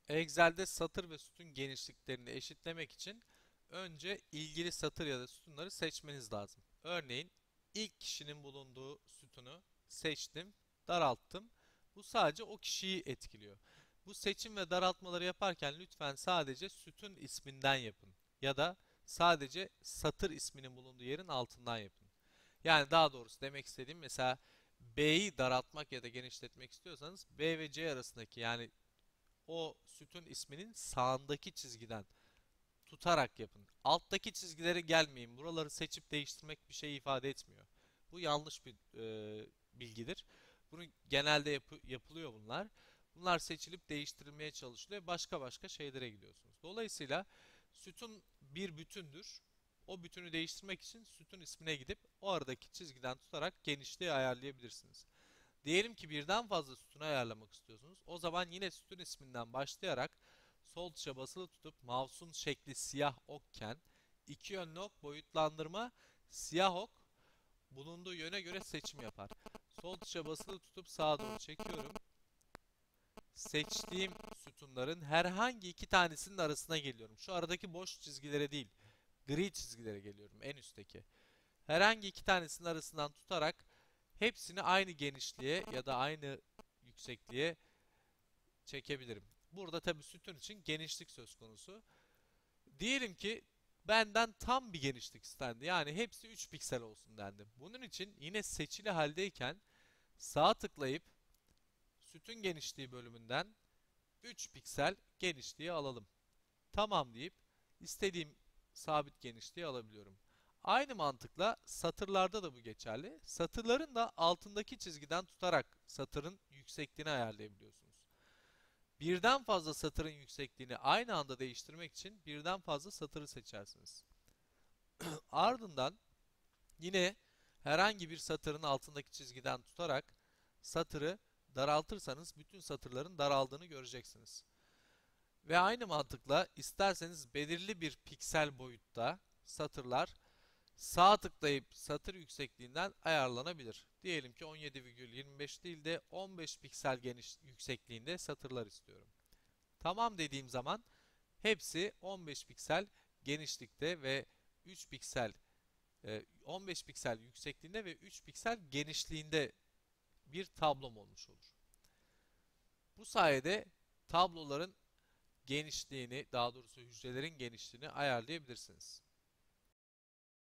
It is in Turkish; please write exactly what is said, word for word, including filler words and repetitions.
Excel'de satır ve sütun genişliklerini eşitlemek için önce ilgili satır ya da sütunları seçmeniz lazım. Örneğin ilk kişinin bulunduğu sütunu seçtim, daralttım. Bu sadece o kişiyi etkiliyor. Bu seçim ve daraltmaları yaparken lütfen sadece sütun isminden yapın ya da sadece satır isminin bulunduğu yerin altından yapın. Yani daha doğrusu demek istediğim, mesela B'yi daraltmak ya da genişletmek istiyorsanız B ve C arasındaki, yani o sütun isminin sağındaki çizgiden tutarak yapın. Alttaki çizgilere gelmeyin. Buraları seçip değiştirmek bir şey ifade etmiyor. Bu yanlış bir e, bilgidir. Bunu genelde yapı- yapılıyor bunlar. Bunlar seçilip değiştirilmeye çalışılıyor. Başka başka şeylere gidiyorsunuz. Dolayısıyla sütun bir bütündür. O bütünü değiştirmek için sütun ismine gidip o aradaki çizgiden tutarak genişliği ayarlayabilirsiniz. Diyelim ki birden fazla sütunu ayarlamak istiyorsunuz. O zaman yine sütun isminden başlayarak sol tuşa basılı tutup mouse'un şekli siyah okken iki yönlü ok boyutlandırma, siyah ok bulunduğu yöne göre seçim yapar. Sol tuşa basılı tutup sağa doğru çekiyorum. Seçtiğim sütunların herhangi iki tanesinin arasına geliyorum. Şu aradaki boş çizgilere değil, gri çizgilere geliyorum, en üstteki. Herhangi iki tanesinin arasından tutarak hepsini aynı genişliğe ya da aynı yüksekliğe çekebilirim. Burada tabi sütun için genişlik söz konusu. Diyelim ki benden tam bir genişlik istendi. Yani hepsi üç piksel olsun dendi. Bunun için yine seçili haldeyken sağ tıklayıp sütun genişliği bölümünden üç piksel genişliği alalım. Tamam deyip istediğim sabit genişliği alabiliyorum. Aynı mantıkla satırlarda da bu geçerli. Satırların da altındaki çizgiden tutarak satırın yüksekliğini ayarlayabiliyorsunuz. Birden fazla satırın yüksekliğini aynı anda değiştirmek için birden fazla satırı seçersiniz. Ardından yine herhangi bir satırın altındaki çizgiden tutarak satırı daraltırsanız bütün satırların daraldığını göreceksiniz. Ve aynı mantıkla isterseniz belirli bir piksel boyutta satırlar sağ tıklayıp satır yüksekliğinden ayarlanabilir. Diyelim ki on yedi virgül yirmi beş değil de on beş piksel geniş yüksekliğinde satırlar istiyorum. Tamam dediğim zaman hepsi on beş piksel genişlikte ve üç piksel e, on beş piksel yüksekliğinde ve üç piksel genişliğinde bir tablom olmuş olur. Bu sayede tabloların genişliğini, daha doğrusu hücrelerin genişliğini ayarlayabilirsiniz.